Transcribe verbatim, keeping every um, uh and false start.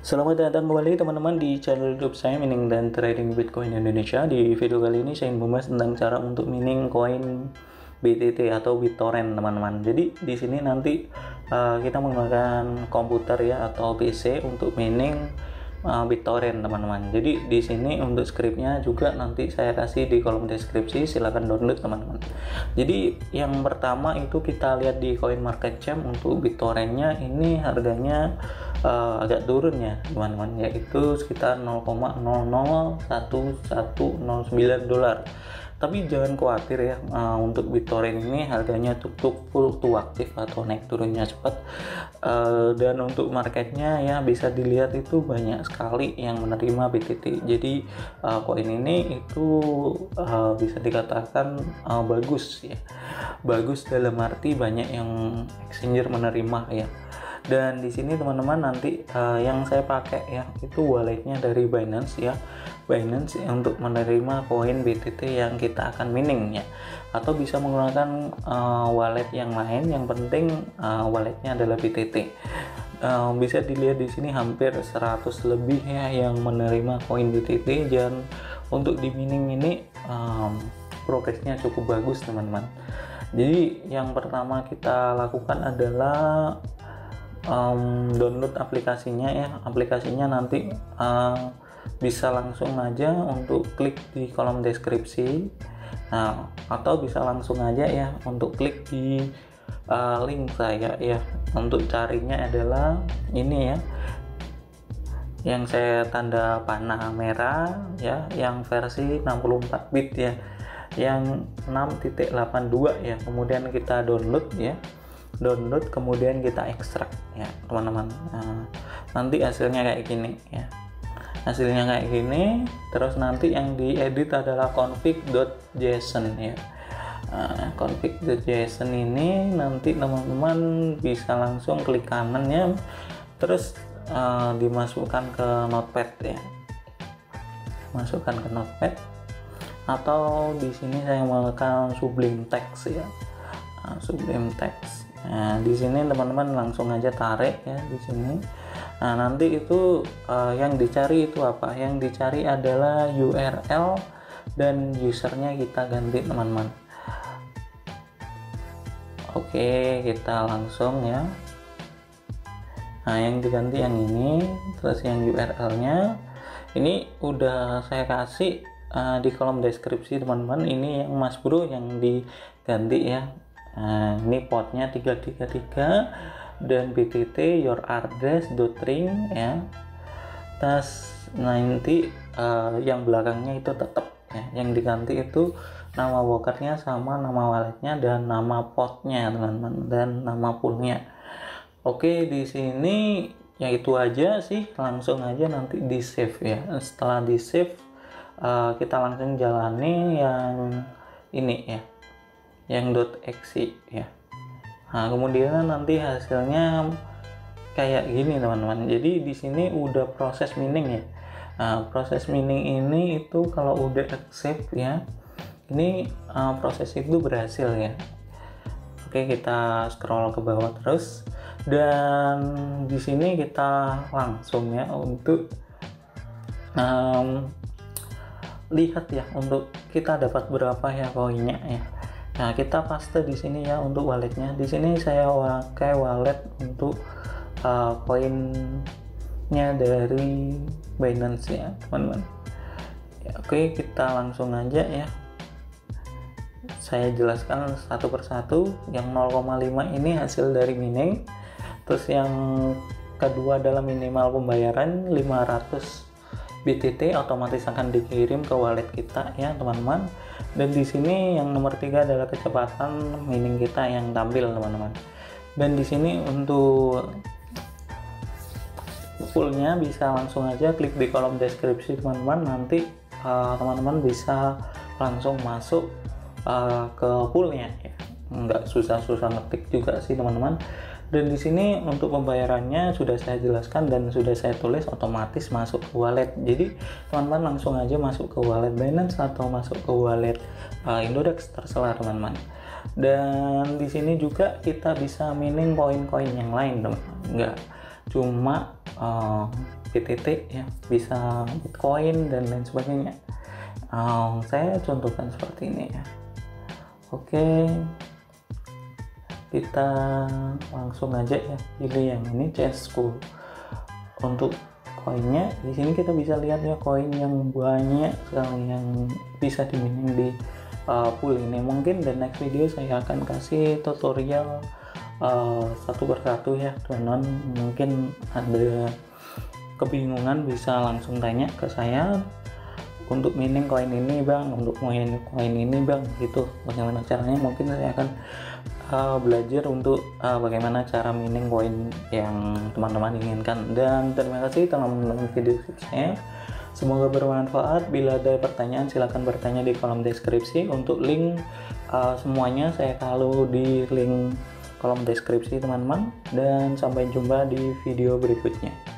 Selamat datang kembali teman-teman di channel YouTube saya Mining dan Trading Bitcoin Indonesia. Di video kali ini saya ingin membahas tentang cara untuk mining koin B T T atau BitTorrent teman-teman. Jadi di sini nanti uh, kita menggunakan komputer ya atau P C untuk mining uh, BitTorrent teman-teman. Jadi di sini untuk scriptnya juga nanti saya kasih di kolom deskripsi, silahkan download teman-teman. Jadi yang pertama itu kita lihat di CoinMarketCap untuk BitTorrentnya ini harganya Uh, agak turun ya teman-teman, yaitu sekitar nol koma nol nol satu satu nol sembilan dolar. Tapi jangan khawatir ya, uh, untuk BitTorrent ini harganya cukup fluktuatif atau naik turunnya cepat, uh, dan untuk marketnya ya bisa dilihat itu banyak sekali yang menerima B T T. Jadi uh, koin ini itu uh, bisa dikatakan uh, bagus ya, bagus dalam arti banyak yang exchanger menerima ya. Dan di sini teman-teman nanti uh, yang saya pakai ya itu walletnya dari Binance ya, Binance untuk menerima koin B T T yang kita akan mining ya, atau bisa menggunakan uh, wallet yang lain. Yang penting uh, walletnya adalah B T T. Uh, bisa dilihat di sini hampir seratus lebih ya yang menerima koin B T T, dan untuk di mining ini um, progresnya cukup bagus teman-teman. Jadi yang pertama kita lakukan adalah Um, download aplikasinya ya. Aplikasinya nanti uh, bisa langsung aja untuk klik di kolom deskripsi, nah atau bisa langsung aja ya untuk klik di uh, link saya ya. Untuk carinya adalah ini ya, yang saya tanda panah merah ya, yang versi enam puluh empat bit ya, yang enam titik delapan dua ya. Kemudian kita download ya, download kemudian kita ekstrak ya teman-teman. Nah, nanti hasilnya kayak gini ya, hasilnya kayak gini. Terus nanti yang diedit adalah config.json ya. Nah, config.json ini nanti teman-teman bisa langsung klik kanan ya, terus uh, dimasukkan ke notepad ya, masukkan ke notepad, atau di sini saya menggunakan Sublime Text ya. Nah, Sublime Text. Nah, di sini teman-teman langsung aja tarik ya di sini. Nah, nanti itu uh, yang dicari itu apa? Yang dicari adalah U R L dan usernya kita ganti teman-teman. Oke, kita langsung ya. Nah, yang diganti yang ini, terus yang U R L-nya ini udah saya kasih uh, di kolom deskripsi teman-teman. Ini yang Mas Bro yang diganti ya. Nah, ini portnya tiga tiga tiga dan B T T your address dot ring ya. Tas nanti uh, yang belakangnya itu tetap ya. Yang diganti itu nama brokernya sama nama walletnya dan nama portnya teman-teman, dan nama poolnya. Oke, di sini ya itu aja sih, langsung aja nanti di save ya. Setelah di save uh, kita langsung jalani yang ini ya, yang .exe ya. Nah, kemudian nanti hasilnya kayak gini teman-teman. Jadi di sini udah proses mining ya. Nah, proses mining ini itu kalau udah accept ya, ini uh, proses itu berhasil ya. Oke, kita scroll ke bawah terus, dan di sini kita langsung ya untuk um, lihat ya untuk kita dapat berapa ya koinnya ya. Nah, kita paste di sini ya untuk walletnya. Di sini saya pakai wallet untuk uh, koinnya dari Binance ya, teman-teman. Ya, oke, kita langsung aja ya. Saya jelaskan satu persatu. Yang nol koma lima ini hasil dari mining. Terus yang kedua adalah minimal pembayaran lima ratus B T T otomatis akan dikirim ke wallet kita ya, teman-teman. Dan di sini yang nomor tiga adalah kecepatan mining kita yang tampil teman-teman. Dan di sini untuk poolnya bisa langsung aja klik di kolom deskripsi teman-teman. Nanti uh, teman-teman bisa langsung masuk uh, ke poolnya ya. Nggak susah-susah ngetik juga sih teman-teman. Dan di sini untuk pembayarannya sudah saya jelaskan dan sudah saya tulis otomatis masuk ke wallet. Jadi teman-teman langsung aja masuk ke wallet Binance atau masuk ke wallet uh, Indodax, terserah teman-teman. Dan di sini juga kita bisa mining koin-koin yang lain teman-teman. Enggak cuma uh, B T T ya, bisa Bitcoin dan lain sebagainya. Uh, saya contohkan seperti ini ya. Oke, kita langsung aja ya pilih yang ini Chesscool. Untuk koinnya di sini kita bisa lihat ya, koin yang banyak sekali yang bisa dimining di uh, pool ini. Mungkin di next video saya akan kasih tutorial uh, satu persatu ya teman-teman. Mungkin ada kebingungan bisa langsung tanya ke saya, untuk mining koin ini bang, untuk mining koin ini bang, gitu bagaimana caranya. Mungkin saya akan uh, belajar untuk uh, bagaimana cara mining koin yang teman-teman inginkan. Dan terima kasih telah menonton video saya, semoga bermanfaat. Bila ada pertanyaan silahkan bertanya di kolom deskripsi. Untuk link uh, semuanya saya taruh di link kolom deskripsi teman-teman, dan sampai jumpa di video berikutnya.